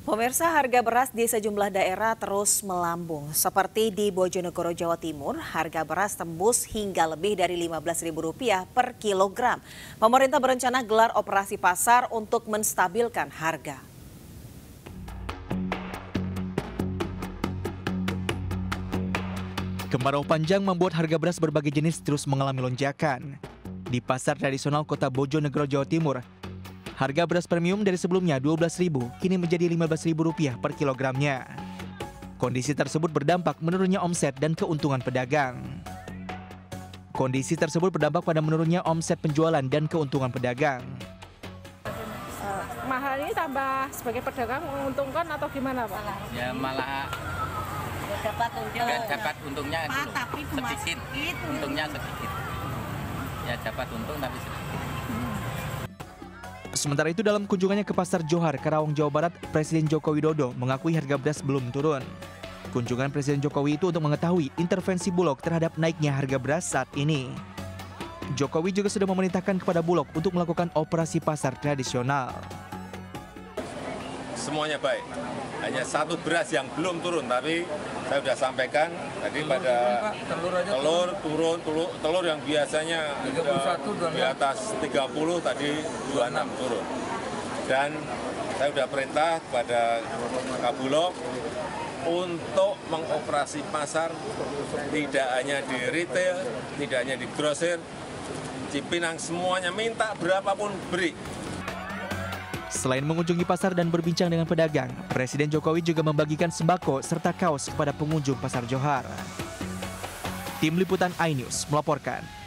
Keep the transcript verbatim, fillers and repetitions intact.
Pemirsa, harga beras di sejumlah daerah terus melambung. Seperti di Bojonegoro, Jawa Timur, harga beras tembus hingga lebih dari lima belas ribu rupiah per kilogram. Pemerintah berencana gelar operasi pasar untuk menstabilkan harga. Kemarau panjang membuat harga beras berbagai jenis terus mengalami lonjakan. Di pasar tradisional kota Bojonegoro, Jawa Timur, harga beras premium dari sebelumnya dua belas ribu kini menjadi lima belas ribu rupiah per kilogramnya. Kondisi tersebut berdampak menurunnya omset dan keuntungan pedagang. Kondisi tersebut berdampak pada menurunnya omset penjualan dan keuntungan pedagang. Uh, mahal ini tambah sebagai pedagang menguntungkan atau gimana, Pak? Ya malah dapat untung. nggak dapat untungnya Pak, dulu. tapi cuma sedikit, sedikit. untungnya sedikit. Ya dapat untung tapi sedikit. Sementara itu dalam kunjungannya ke Pasar Johar, Karawang, Jawa Barat, Presiden Joko Widodo mengakui harga beras belum turun. Kunjungan Presiden Jokowi itu untuk mengetahui intervensi Bulog terhadap naiknya harga beras saat ini. Jokowi juga sudah memerintahkan kepada Bulog untuk melakukan operasi pasar tradisional. Semuanya baik, hanya satu beras yang belum turun, tapi saya sudah sampaikan tadi pada telur turun, telur, telur yang biasanya di atas tiga puluh tadi dua puluh enam turun. Dan saya sudah perintah kepada Kabulog untuk mengoperasi pasar tidak hanya di retail, tidak hanya di grosir, Cipinang semuanya minta berapapun beri. Selain mengunjungi pasar dan berbincang dengan pedagang, Presiden Jokowi juga membagikan sembako serta kaos kepada pengunjung Pasar Johar. Tim Liputan iNews melaporkan.